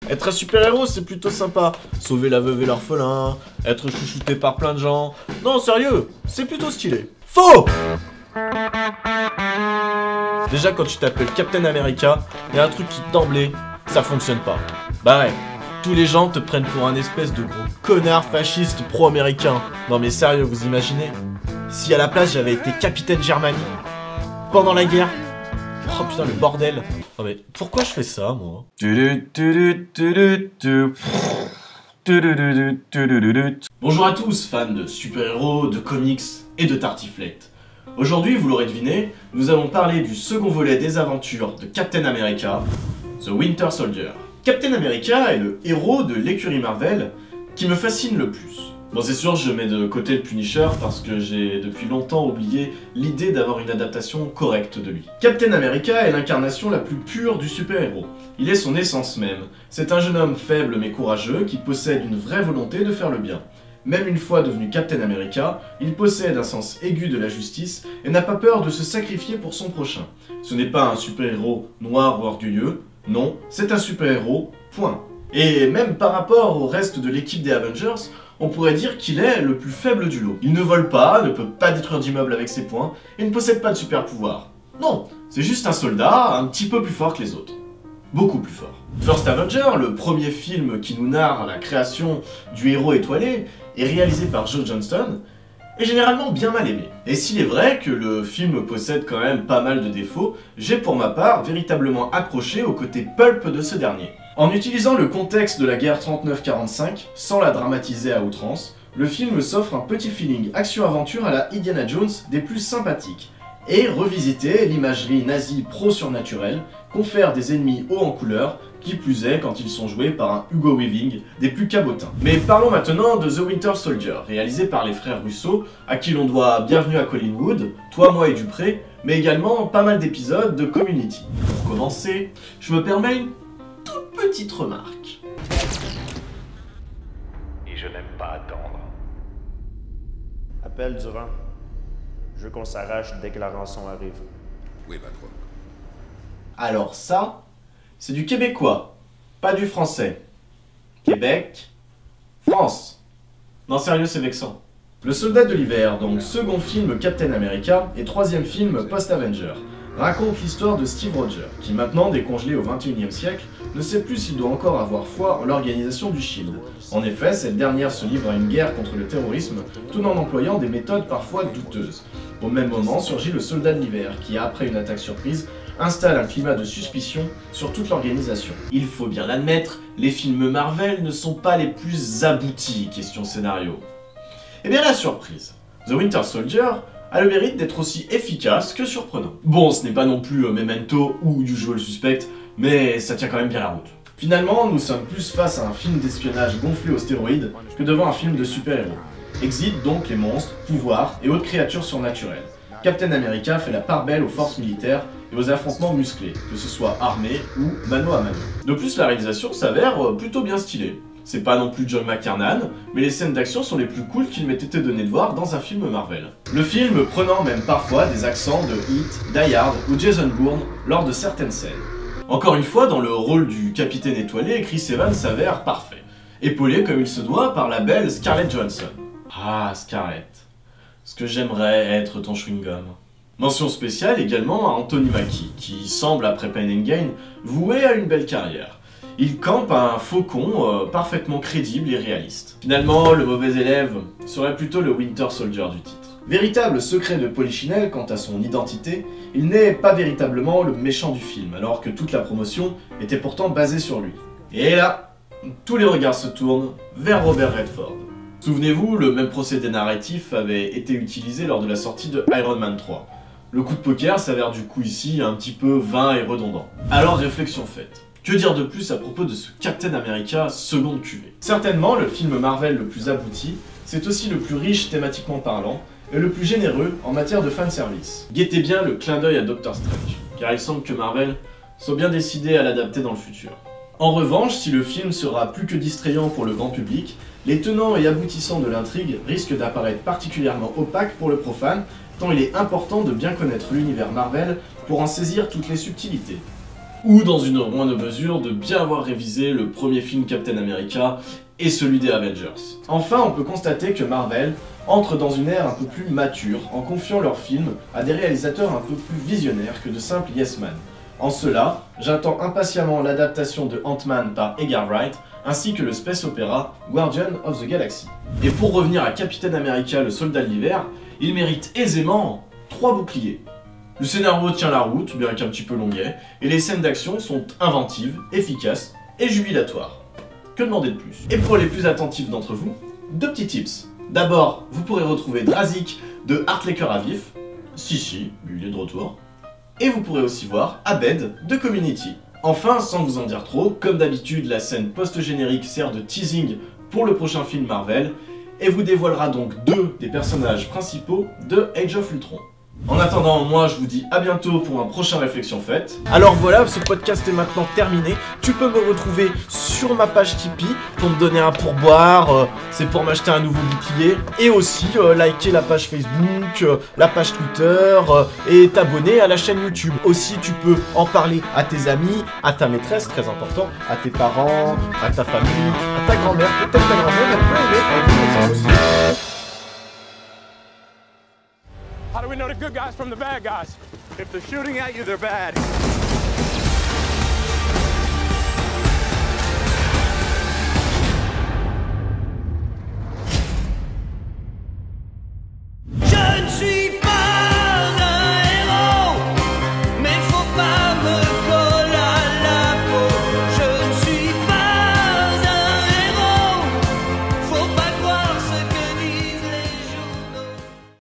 Être un super-héros, c'est plutôt sympa. Sauver la veuve et l'orphelin, être chouchouté par plein de gens. Non, sérieux, c'est plutôt stylé. Faux! Déjà, quand tu t'appelles Captain America, y a un truc qui d'emblée, ça fonctionne pas. Bah ouais, tous les gens te prennent pour un espèce de gros connard fasciste pro-américain. Non mais sérieux, vous imaginez? Si à la place j'avais été Capitaine Germanie, pendant la guerre. Oh putain, le bordel. Oh mais pourquoi je fais ça, moi? Bonjour à tous, fans de super-héros, de comics et de tartiflette. Aujourd'hui, vous l'aurez deviné, nous allons parler du second volet des aventures de Captain America, The Winter Soldier. Captain America est le héros de l'écurie Marvel qui me fascine le plus. Bon, c'est sûr, je mets de côté le Punisher parce que j'ai depuis longtemps oublié l'idée d'avoir une adaptation correcte de lui. Captain America est l'incarnation la plus pure du super-héros. Il est son essence même. C'est un jeune homme faible mais courageux qui possède une vraie volonté de faire le bien. Même une fois devenu Captain America, il possède un sens aigu de la justice et n'a pas peur de se sacrifier pour son prochain. Ce n'est pas un super-héros noir ou orgueilleux, non, c'est un super-héros, point. Et même par rapport au reste de l'équipe des Avengers, on pourrait dire qu'il est le plus faible du lot. Il ne vole pas, ne peut pas détruire d'immeubles avec ses poings, et ne possède pas de super-pouvoir. Non, c'est juste un soldat un petit peu plus fort que les autres. Beaucoup plus fort. First Avenger, le premier film qui nous narre la création du héros étoilé, est réalisé par Joe Johnston, est généralement bien mal aimé. Et s'il est vrai que le film possède quand même pas mal de défauts, j'ai pour ma part véritablement accroché au côté pulp de ce dernier. En utilisant le contexte de la guerre 39-45, sans la dramatiser à outrance, le film s'offre un petit feeling action-aventure à la Indiana Jones des plus sympathiques, et revisiter l'imagerie nazie pro-surnaturelle confère des ennemis hauts en couleur, qui plus est quand ils sont joués par un Hugo Weaving des plus cabotins. Mais parlons maintenant de The Winter Soldier, réalisé par les frères Russo, à qui l'on doit Bienvenue à Collinwood, Toi, moi et Dupré, mais également pas mal d'épisodes de Community. Pour commencer, je me permets une toute petite remarque. Et je n'aime pas attendre. Appel Durand. Je veux qu'on s'arrache dès que la rançon arrive. Oui, patron. Alors ça, c'est du québécois, pas du français. Québec, France. Non sérieux, c'est vexant. Le Soldat de l'hiver, donc second film Captain America et troisième film post-Avenger, raconte l'histoire de Steve Rogers, qui maintenant décongelé au XXIe siècle, ne sait plus s'il doit encore avoir foi en l'organisation du SHIELD. En effet, cette dernière se livre à une guerre contre le terrorisme, tout en employant des méthodes parfois douteuses. Au même moment surgit le Soldat de l'hiver, qui après une attaque surprise, installe un climat de suspicion sur toute l'organisation. Il faut bien l'admettre, les films Marvel ne sont pas les plus aboutis, question scénario. Et bien la surprise, The Winter Soldier a le mérite d'être aussi efficace que surprenant. Bon, ce n'est pas non plus Memento ou Usual Suspect, mais ça tient quand même bien la route. Finalement, nous sommes plus face à un film d'espionnage gonflé aux stéroïdes que devant un film de super-héros. Exit donc les monstres, pouvoirs et autres créatures surnaturelles. Captain America fait la part belle aux forces militaires et aux affrontements musclés, que ce soit armés ou mano à mano. De plus, la réalisation s'avère plutôt bien stylée. C'est pas non plus John McTiernan, mais les scènes d'action sont les plus cool qu'il m'ait été donné de voir dans un film Marvel. Le film prenant même parfois des accents de Heat, Die Hard ou Jason Bourne lors de certaines scènes. Encore une fois, dans le rôle du capitaine étoilé, Chris Evans s'avère parfait, épaulé comme il se doit par la belle Scarlett Johansson. Ah, Scarlett. Ce que j'aimerais être ton chewing-gum. Mention spéciale également à Anthony Mackie, qui semble, après Pain and Gain, voué à une belle carrière. Il campe un faucon parfaitement crédible et réaliste. Finalement, le mauvais élève serait plutôt le Winter Soldier du titre. Véritable secret de Polichinelle quant à son identité, il n'est pas véritablement le méchant du film, alors que toute la promotion était pourtant basée sur lui. Et là, tous les regards se tournent vers Robert Redford. Souvenez-vous, le même procédé narratif avait été utilisé lors de la sortie de Iron Man 3. Le coup de poker s'avère du coup ici un petit peu vain et redondant. Alors réflexion faite. Que dire de plus à propos de ce Captain America seconde cuvée? Certainement le film Marvel le plus abouti, c'est aussi le plus riche thématiquement parlant, et le plus généreux en matière de fanservice. Guettez bien le clin d'œil à Doctor Strange, car il semble que Marvel soit bien décidé à l'adapter dans le futur. En revanche, si le film sera plus que distrayant pour le grand public, les tenants et aboutissants de l'intrigue risquent d'apparaître particulièrement opaques pour le profane, tant il est important de bien connaître l'univers Marvel pour en saisir toutes les subtilités. ou dans une moindre mesure de bien avoir révisé le premier film Captain America et celui des Avengers. Enfin, on peut constater que Marvel entre dans une ère un peu plus mature en confiant leurs films à des réalisateurs un peu plus visionnaires que de simples yes man. En cela, j'attends impatiemment l'adaptation de Ant-Man par Edgar Wright ainsi que le space opéra Guardian of the Galaxy. Et pour revenir à Captain America le soldat de l'hiver, il mérite aisément 3 boucliers. Le scénario tient la route, bien qu'un petit peu longuet, et les scènes d'action sont inventives, efficaces et jubilatoires. Que demander de plus? Et pour les plus attentifs d'entre vous, 2 petits tips. D'abord, vous pourrez retrouver Drazik de Art les Cœurs à Vif. Si, il est de retour. Et vous pourrez aussi voir Abed de Community. Enfin, sans vous en dire trop, comme d'habitude, la scène post-générique sert de teasing pour le prochain film Marvel, et vous dévoilera donc 2 des personnages principaux de Age of Ultron. En attendant, moi je vous dis à bientôt pour un prochain Réflexion Faite. Alors voilà, ce podcast est maintenant terminé. Tu peux me retrouver sur ma page Tipeee pour me donner un pourboire, c'est pour m'acheter un nouveau bouclier. Et aussi liker la page Facebook, la page Twitter et t'abonner à la chaîne YouTube. Aussi tu peux en parler à tes amis, à ta maîtresse, très important, à tes parents, à ta famille, à ta grand-mère, peut-être ta grand-mère, elle peut aimer aussi. How do we know the good guys from the bad guys? If they're shooting at you, they're bad.